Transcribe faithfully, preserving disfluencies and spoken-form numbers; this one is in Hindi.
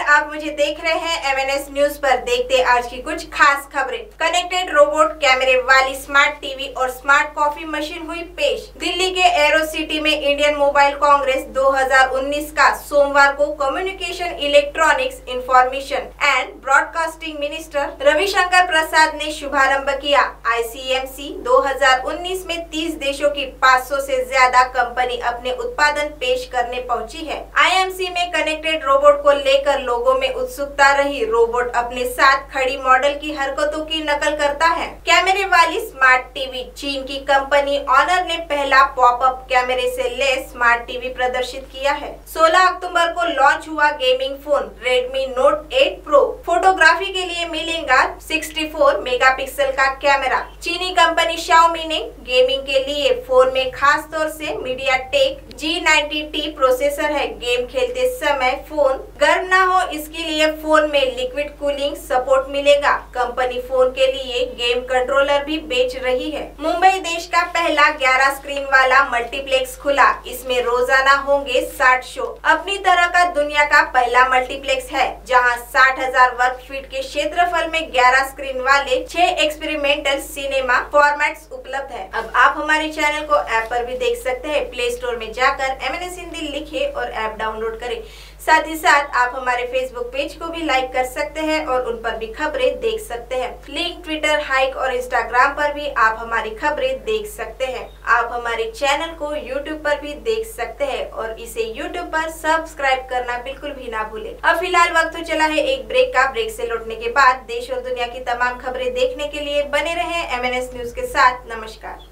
आप मुझे देख रहे हैं एमएनएस न्यूज पर। देखते आज की कुछ खास खबरें। कनेक्टेड रोबोट, कैमरे वाली स्मार्ट टीवी और स्मार्ट कॉफी मशीन हुई पेश। दिल्ली के एरो सिटी में इंडियन मोबाइल कांग्रेस दो हज़ार उन्नीस का सोमवार को communication, electronics, information and broadcasting minister Ravishankar प्रसाद ने शुभारंभ किया। आईसीएमसी दो हज़ार उन्नीस में तीस देशों की पाँच सौ से ज्यादा कंपनी अपने उत्पादन पेश करने पहुंची है। आईएमसी में कनेक्टेड रोबोट को लेकर लोगों में उत्सुकता रही। रोबोट अपने साथ खड़ी मॉडल की हरकतों की नकल करता है। कैमरे वाली स्मार्ट टीवी, चीन की कंपनी ऑनर ने पहला पॉपअप कैमरे से लैस स्मार्ट टीवी प्रदर्शित किया है। सोलह अक्टूबर को लॉन्च हुआ gaming phone Redmi Note eight Pro. Photography के लिए मिलेगा चौंसठ मेगापिक्सल का कैमरा। चीनी कंपनी शाओमी ने गेमिंग के लिए फोन में खास तौर से MediaTek G ninety T processor है। गेम खेलते समय फोन गर्म ना हो, इसके लिए फोन में लिक्विड कूलिंग सपोर्ट मिलेगा। कंपनी फोन के लिए गेम कंट्रोलर भी बेच रही है। मुंबई देश का पहला ग्यारह स्क्रीन वाला मल्टीप्लेक्स खुला। इसमें रोजाना होंगे साठ शो। अपनी तरह का दुनिया का पहला मल्टीप्लेक्स है, जहां साठ हजार वर्ग फीट के क्षेत्रफल में ग्यारह स्क्रीन वाले छह एक्सपेरिमेंटल सिनेमा फॉर्मेट्स उपलब्ध है। अब आप हमारे चैनल को ऐप पर भी देख सकते हैं। प्ले स्टोर में जाकर एमएनएस हिंदी लिखे और ऐप डाउनलोड करें। साथ ही साथ आप हमारे फेसबुक पेज को भी लाइक कर सकते हैं और उन पर भी खबरें देख सकते हैं। लिंक ट्विटर, हाइक और इंस्टाग्राम पर भी आप हमारी खबरें देख सकते हैं। आप हमारे चैनल को यूट्यूब पर भी देख सकते हैं और इसे यूट्यूब पर सब्सक्राइब करना बिल्कुल भी ना भूलें। अब फिलहाल वक्त तो चला है एक ब्रेक का। ब्रेक से लौटने के बाद देश और दुनिया की तमाम खबरें देखने के लिए बने रहें एमएनएस न्यूज के साथ। नमस्कार।